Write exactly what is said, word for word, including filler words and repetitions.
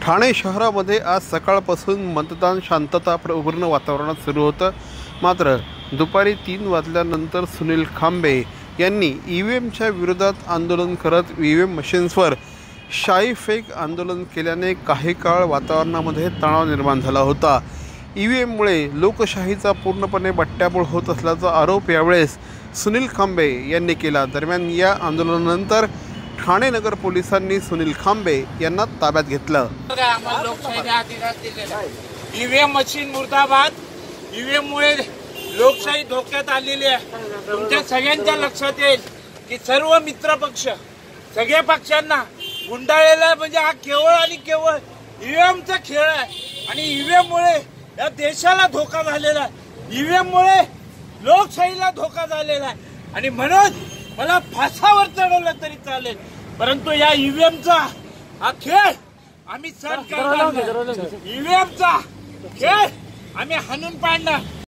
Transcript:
ठाणे शहरामध्ये आज सकाळपासून मतदान शांततापूर्ण वातावरणात सुरू होतं। मात्र दुपारी तीन वाजल्यानंतर सुनील खांबे यांनी ई व्ही एमच्या विरोधात आंदोलन करत ई व्ही एम मशीन्सवर शाई फेक आंदोलन केल्याने काही काळ वातावरणामध्ये तणाव निर्माण झाला होता। ई व्ही एममुळे लोकशाहीचा पूर्णपणे बट्ट्याबोळ होत असल्याचा आरोप यावेळेस सुनील खांबे यांनी केला। दरम्यान या आंदोलनानंतर ठाणे नगर पोलिसांनी सुनील खांबे यांना ताब्यात घेतलं। ई व्ही एम मशीन मुर्दाबाद। ई व्ही एम मुळे लोकशाही धोक्यात आलेली आहे। तुमच्या सगळ्यांच्या लक्षात येईल की सर्व मित्र पक्ष सगळ्या पक्षांना गुंडाळलेला म्हणजे हा केवळ आणि केवळ ई व्ही एमचा खेळ आहे आणि ई व्ही एम मुळे या देशाला धोका झालेला आहे। ई व्ही एम मुळे लोकशाहीला धोका झालेला आहे आणि म्हणून मला फासावर चढवलं तरी चालेल, परंतु या ई व्ही एमचा हा खेळ आम्ही सहन करणार नाही। ई व्ही एमचा खेळ आम्ही हाणून पाडणार।